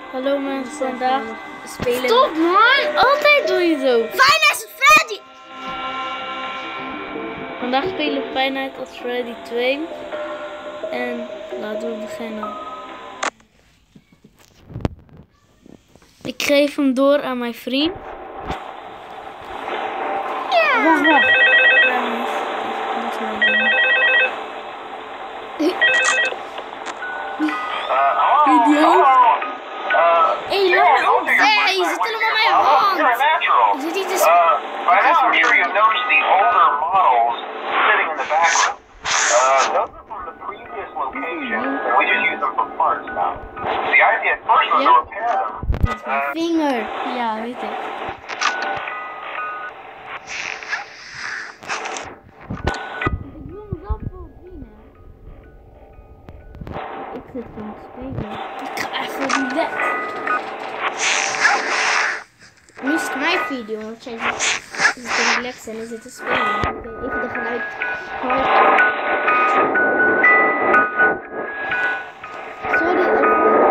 Hallo mensen, vandaag spelen. Stop man, altijd doe je zo. Five Nights at Freddy! Vandaag spelen we Five Nights at Freddy 2. En laten we beginnen. Ik geef hem door aan mijn vriend. Ja! Wacht. Dat is mijn ding. Die hoofd. Hé, laat me op! Hé, je zit helemaal aan mijn hand! Je zit niet te By now, I'm sure you've noticed the older models sitting in the background. Those are from the previous location, and we just use them for parts now. The idea at first was to repair them. met mijn vinger. Ja, weet ik. Ik wil mezelf wel zien, hè. Ik zit gewoon te spelen. Ik ga even die weg. Nu is het mijn video, want jij zit te relaxen en je zit te spelen. Oké, even de geluid. Sorry.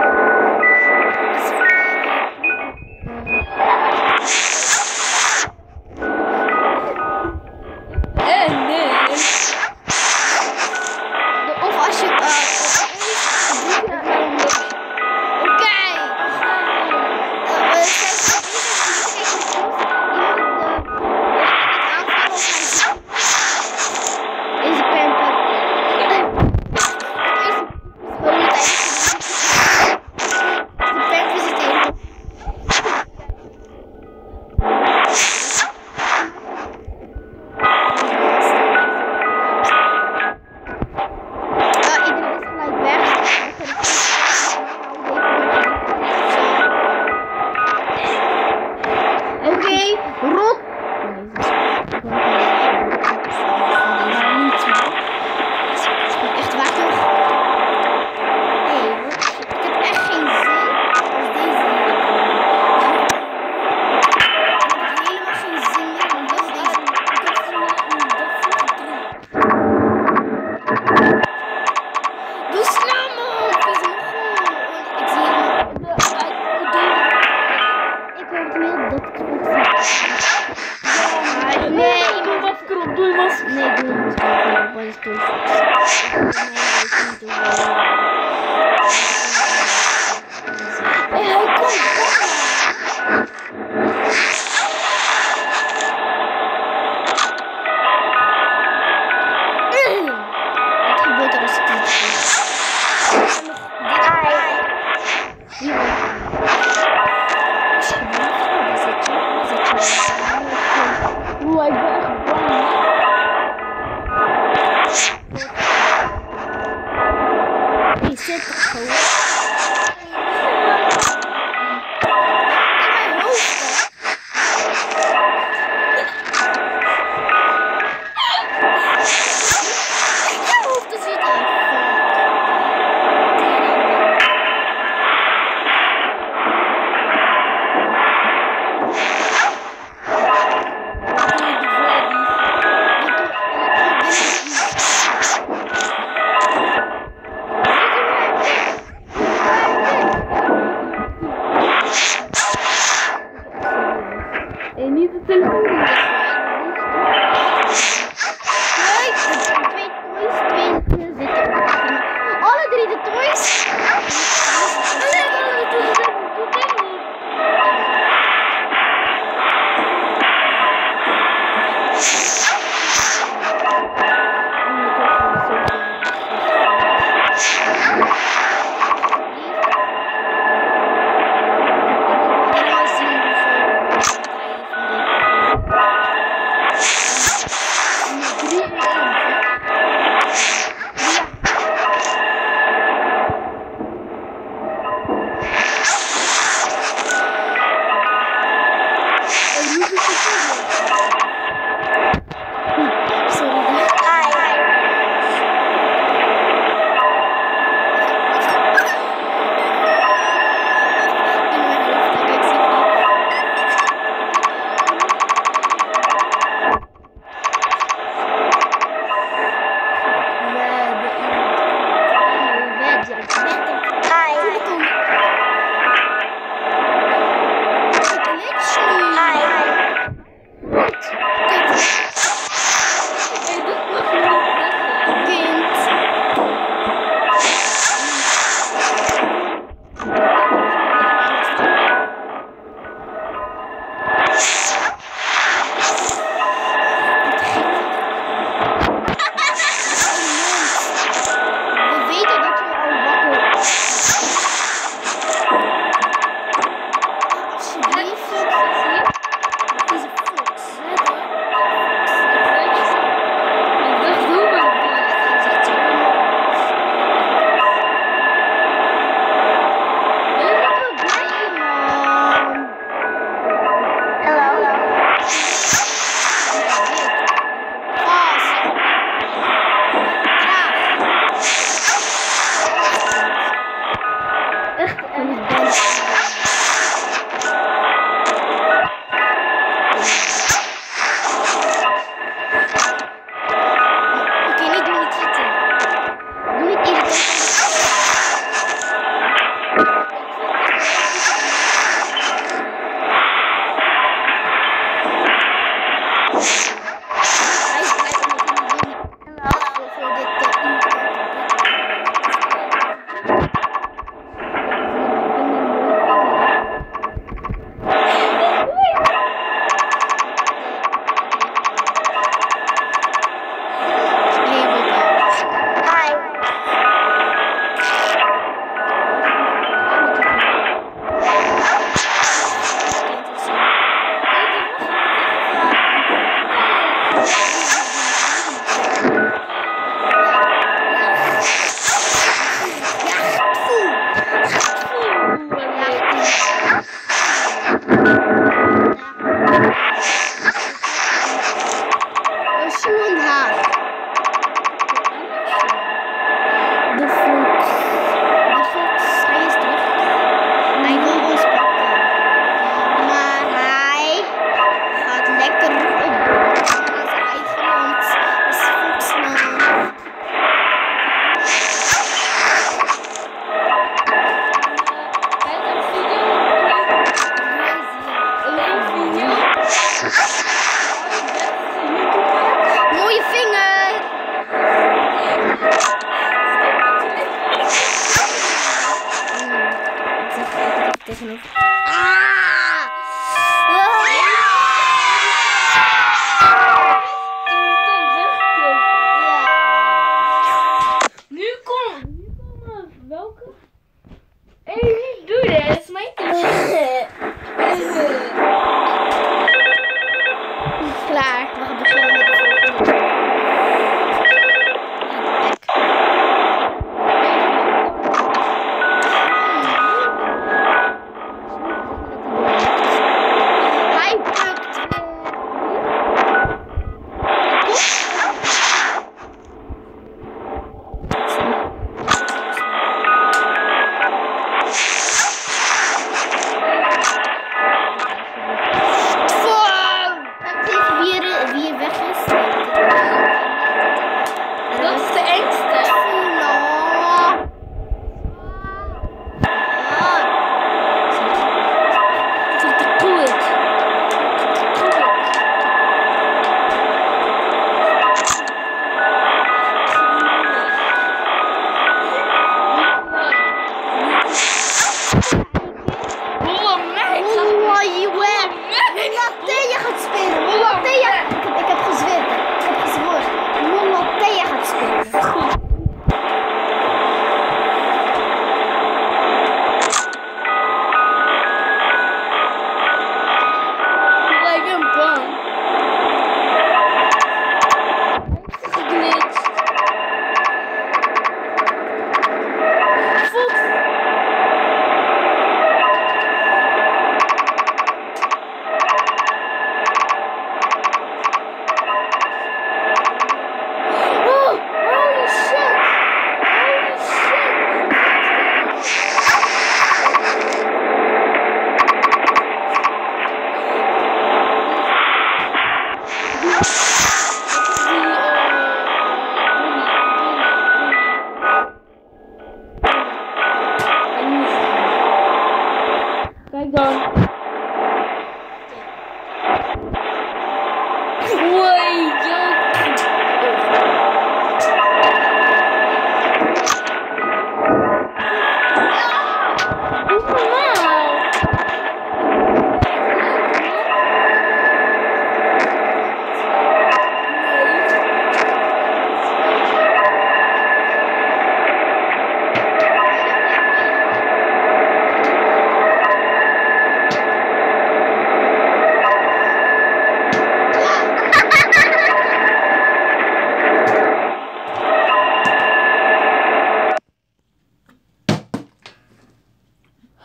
Nee. Of als je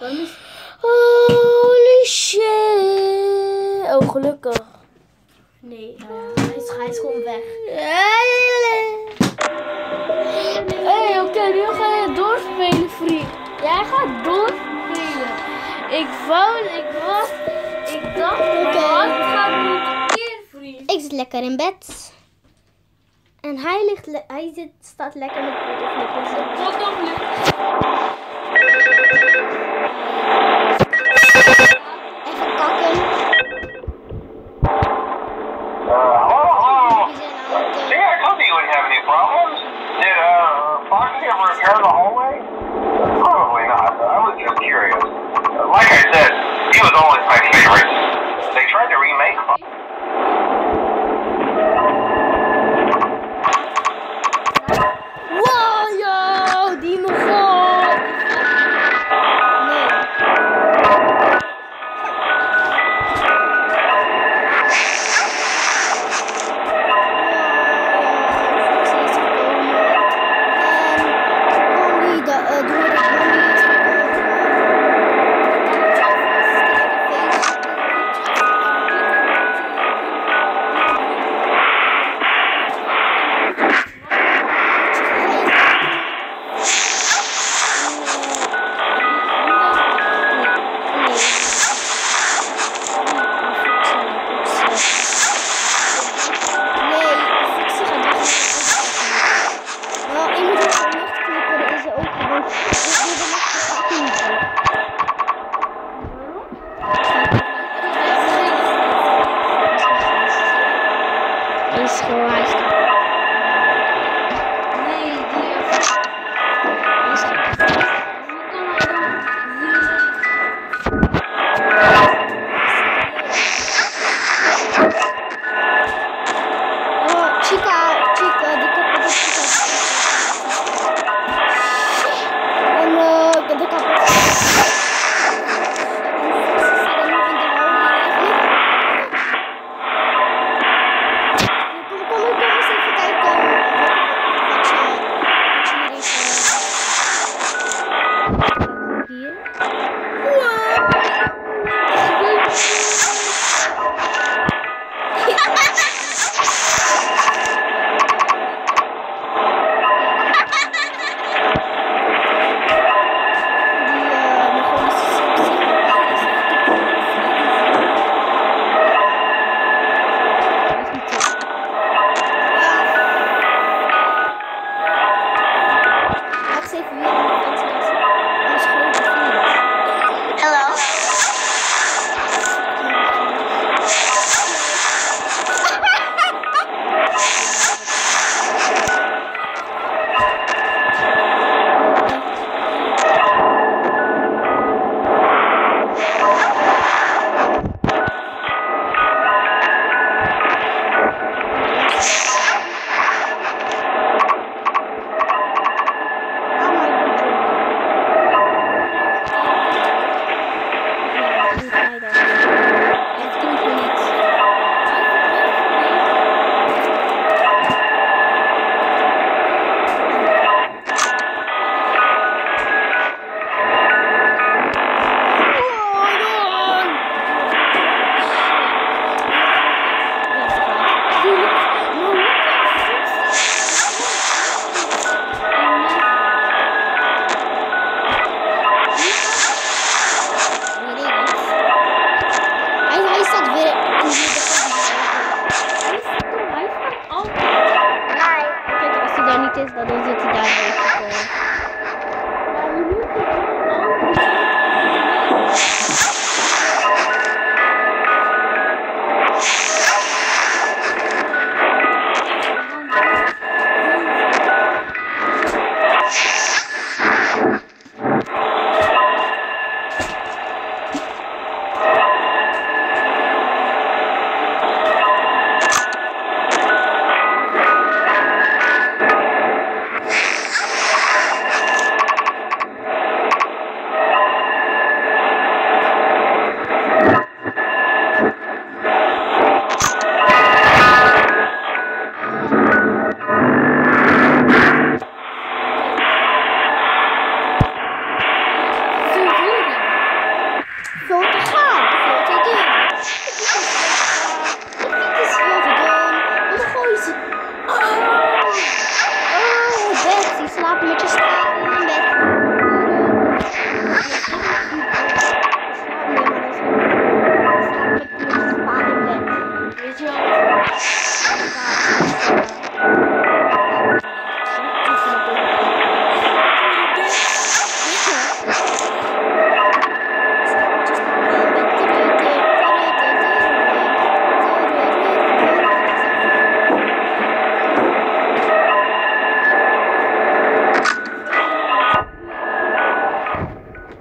Holy shit. Oh, gelukkig. Nee, hij is gewoon weg. Hey, oké, nu ga je doorspelen, vriend. Jij gaat doorspelen. Ik dacht, Oké. het gaat niet een keer, vriend. Ik zit lekker in bed. En hij staat lekker met pottenflippers. Wat dan ligt? Even kakken. Hello? Die zijn aan het... See, I told you you wouldn't have any problems. Did Foxy ever repair the hallway? Probably not. I was just curious. Like I said, he was always my favorite. They tried to remake Foxy. Wow, yo, die me god. Nee.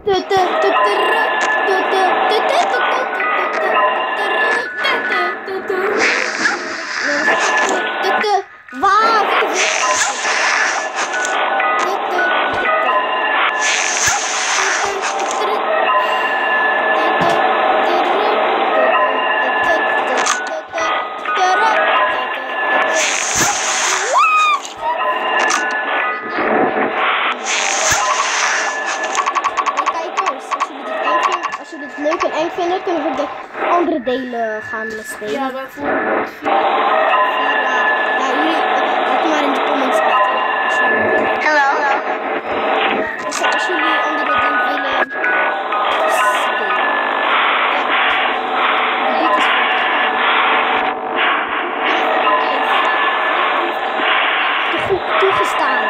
Leuk en eng vinden, kunnen we de andere delen gaan spelen. Ja, bijvoorbeeld. Ja, jullie laat maar in de comments achter. Hello. Als jullie andere dingen willen spelen. Ja. Dit is goed toegestaan.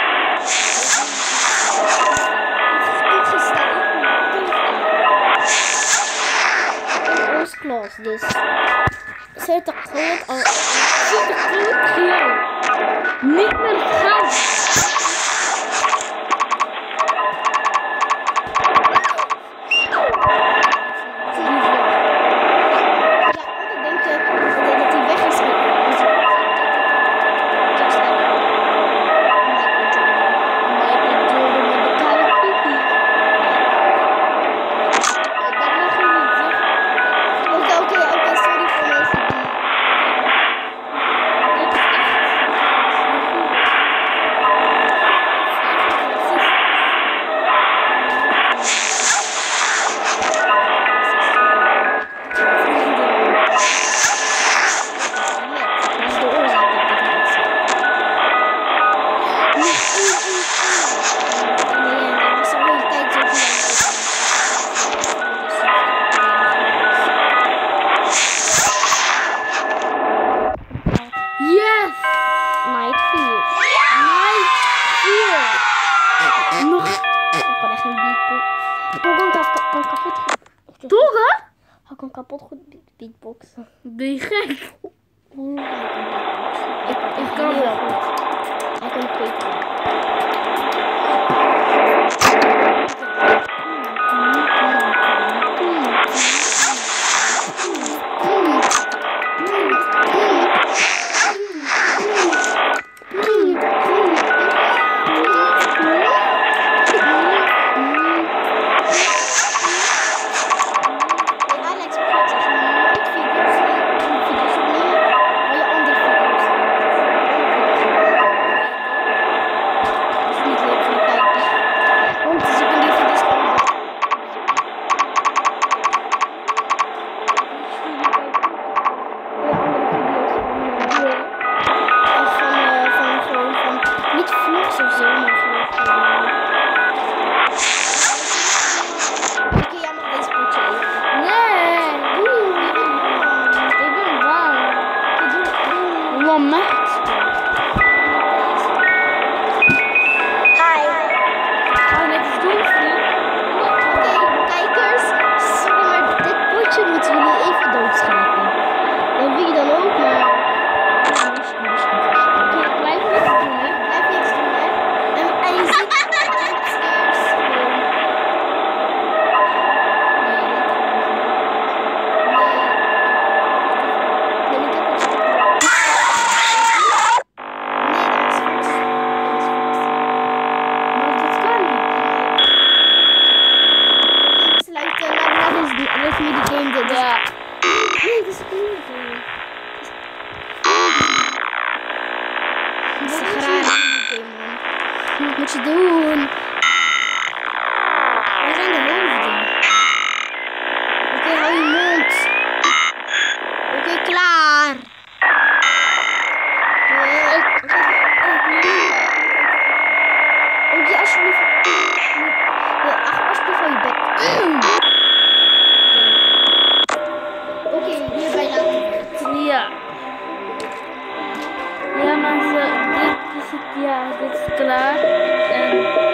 Klas, dus zet de groot al. Zit de groot geel. Niet meer gaan. kan kapot goed beatboxen. Ben je gek? Ik Ik kan wel. Hij kan peper. Wat moet je doen? Waar zijn de hoofden? Oké, hou je mond. Oké, klaar. Oké, alsjeblieft. Alsjeblieft hou je bek. Oké, hierbij laten we het. Ja. Ja, mensen, dit is het, ja, dit is klaar. En